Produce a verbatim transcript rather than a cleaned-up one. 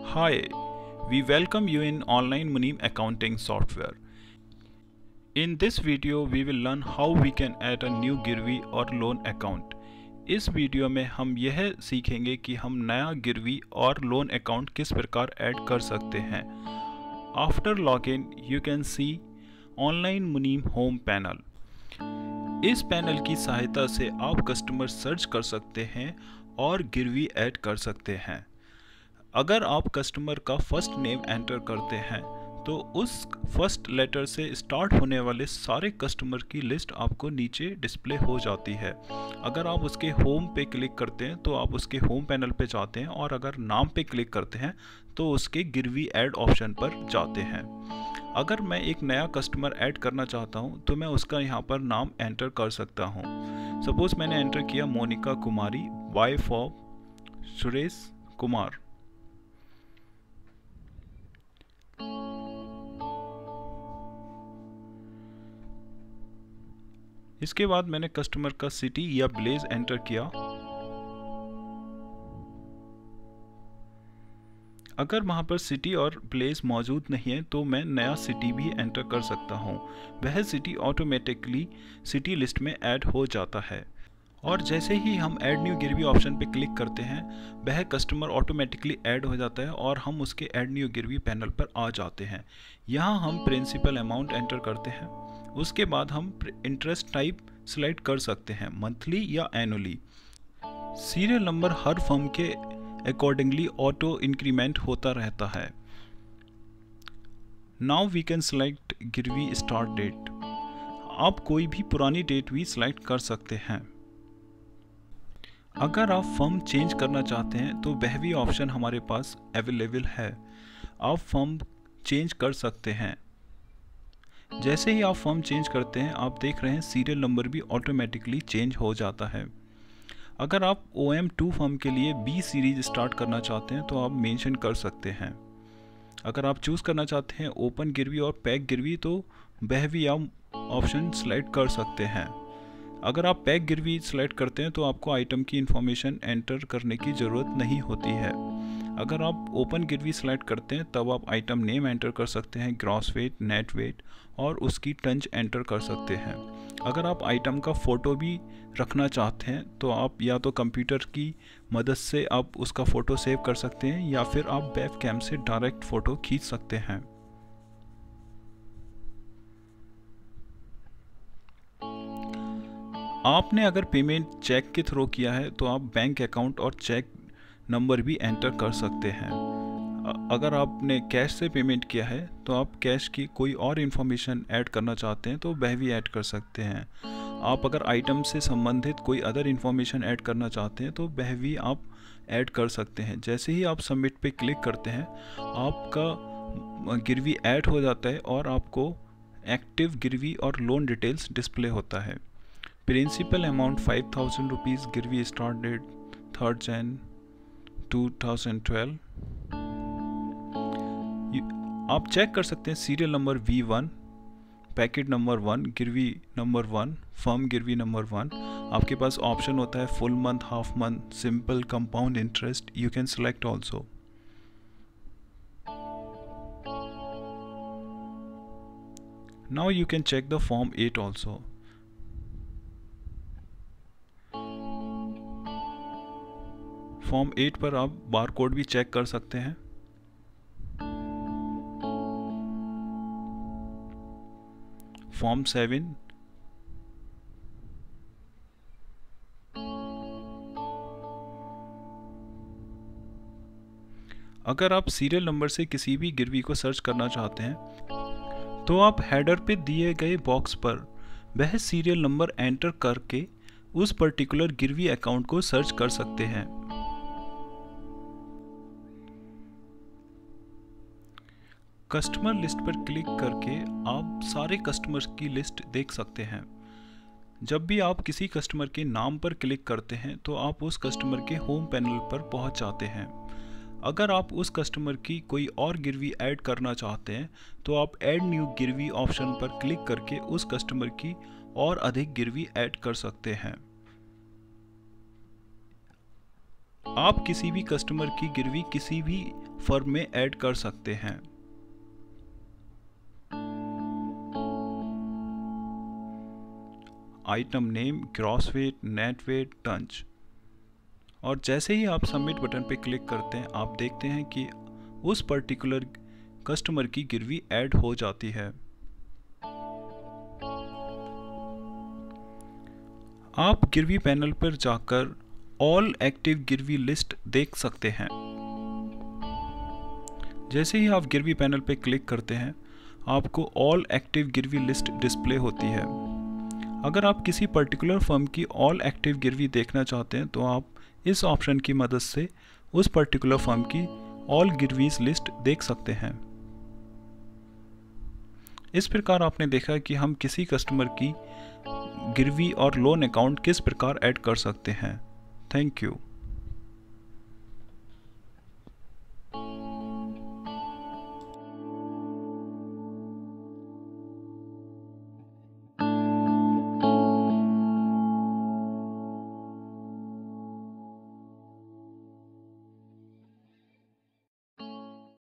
Hi, we welcome you in online Muneem accounting software. In this video, we will learn how we can add a new गिरवी और loan account. इस video में हम यह सीखेंगे कि हम नया गिरवी और लोन अकाउंट किस प्रकार ऐड कर सकते हैं। After login you can see online Munim home panel. इस पैनल की सहायता से आप कस्टमर सर्च कर सकते हैं और गिरवी ऐड कर सकते हैं। अगर आप कस्टमर का फर्स्ट नेम एंटर करते हैं तो उस फर्स्ट लेटर से स्टार्ट होने वाले सारे कस्टमर की लिस्ट आपको नीचे डिस्प्ले हो जाती है। अगर आप उसके होम पे क्लिक करते हैं तो आप उसके होम पैनल पे जाते हैं और अगर नाम पे क्लिक करते हैं तो उसके गिरवी ऐड ऑप्शन पर जाते हैं। अगर मैं एक नया कस्टमर ऐड करना चाहता हूं तो मैं उसका यहां पर नाम एंटर कर सकता हूं। सपोज मैंने एंटर किया मोनिका कुमारी, वाइफ ऑफ सुरेश कुमार। इसके बाद मैंने कस्टमर का सिटी या विलेज एंटर किया। अगर वहां पर सिटी और विलेज मौजूद नहीं है तो मैं नया सिटी भी एंटर कर सकता हूं। वह सिटी ऑटोमेटिकली सिटी लिस्ट में ऐड हो जाता है और जैसे ही हम ऐड न्यू गिरवी ऑप्शन पे क्लिक करते हैं वह कस्टमर ऑटोमेटिकली ऐड हो जाता है और हम उसके ऐड न्यू गिरवी पैनल पर आ जाते हैं। यहाँ हम प्रिंसिपल अमाउंट एंटर करते हैं। उसके बाद हम इंटरेस्ट टाइप सिलेक्ट कर सकते हैं, मंथली या एनुअली। सीरियल नंबर हर फर्म के अकॉर्डिंगली ऑटो इंक्रीमेंट होता रहता है। नाउ वी कैन सिलेक्ट गिरवी स्टार्ट डेट। आप कोई भी पुरानी डेट भी सिलेक्ट कर सकते हैं। अगर आप फर्म चेंज करना चाहते हैं तो वह भी ऑप्शन हमारे पास अवेलेबल है। आप फर्म चेंज कर सकते हैं। जैसे ही आप फर्म चेंज करते हैं आप देख रहे हैं सीरियल नंबर भी ऑटोमेटिकली चेंज हो जाता है। अगर आप ओ एम टू फर्म के लिए बी सीरीज स्टार्ट करना चाहते हैं तो आप मेंशन कर सकते हैं। अगर आप चूज़ करना चाहते हैं ओपन गिरवी और पैक गिरवी तो वह भी आप ऑप्शन सेलेक्ट कर सकते हैं। अगर आप पैक गिरवी सेलेक्ट करते हैं तो आपको आइटम की इंफॉर्मेशन एंटर करने की ज़रूरत नहीं होती है। अगर आप ओपन गिरवी सेलेक्ट करते हैं तब आप आइटम नेम एंटर कर सकते हैं, ग्रॉस वेट, नेट वेट और उसकी टंच एंटर कर सकते हैं। अगर आप आइटम का फ़ोटो भी रखना चाहते हैं तो आप या तो कंप्यूटर की मदद से आप उसका फ़ोटो सेव कर सकते हैं या फिर आप वेब कैम से डायरेक्ट फ़ोटो खींच सकते हैं। आपने अगर पेमेंट चेक के थ्रू किया है तो आप बैंक अकाउंट और चेक नंबर भी एंटर कर सकते हैं। अगर आपने कैश से पेमेंट किया है तो आप कैश की कोई और इन्फॉर्मेशन ऐड करना चाहते हैं तो वह भी ऐड कर सकते हैं। आप अगर आइटम से संबंधित कोई अदर इन्फॉर्मेशन ऐड करना चाहते हैं तो वह भी आप ऐड कर सकते हैं। जैसे ही आप सबमिट पे क्लिक करते हैं आपका गिरवी ऐड हो जाता है और आपको एक्टिव गिरवी और लोन डिटेल्स डिस्प्ले होता है। Principal amount five thousand rupees, गिरवी start date third Jan two thousand twelve. आप चेक कर सकते हैं serial number V one, packet number one, गिरवी नंबर वन, फर्म गिरवी नंबर वन। आपके पास ऑप्शन होता है full month, half month, simple, compound interest. You can select also. Now you can check the format also. Format पर आप bar code भी check कर सकते हैं। फॉर्म सेवन, अगर आप सीरियल नंबर से किसी भी गिरवी को सर्च करना चाहते हैं तो आप हेडर पे दिए गए बॉक्स पर वह सीरियल नंबर एंटर करके उस पर्टिकुलर गिरवी अकाउंट को सर्च कर सकते हैं। कस्टमर लिस्ट पर क्लिक करके आप सारे कस्टमर्स की लिस्ट देख सकते हैं। जब भी आप किसी कस्टमर के नाम पर क्लिक करते हैं तो आप उस कस्टमर के होम पैनल पर पहुंच जाते हैं। अगर आप उस कस्टमर की कोई और गिरवी ऐड करना चाहते हैं तो आप ऐड न्यू गिरवी ऑप्शन पर क्लिक करके उस कस्टमर की और अधिक गिरवी ऐड कर सकते हैं। आप किसी भी कस्टमर की गिरवी किसी भी फर्म में ऐड कर सकते हैं। Item name, gross weight, net weight, tons. और जैसे ही आप सबमिट बटन पर क्लिक करते हैं आप देखते हैं कि उस पर्टिकुलर कस्टमर की गिरवी ऐड हो जाती है। आप गिरवी पैनल पर जाकर ऑल एक्टिव गिरवी लिस्ट देख सकते हैं। जैसे ही आप गिरवी पैनल पर क्लिक करते हैं आपको ऑल एक्टिव गिरवी लिस्ट डिस्प्ले होती है। अगर आप किसी पर्टिकुलर फर्म की ऑल एक्टिव गिरवी देखना चाहते हैं तो आप इस ऑप्शन की मदद से उस पर्टिकुलर फर्म की ऑल गिरवीज लिस्ट देख सकते हैं। इस प्रकार आपने देखा कि हम किसी कस्टमर की गिरवी और लोन अकाउंट किस प्रकार ऐड कर सकते हैं। Thank you.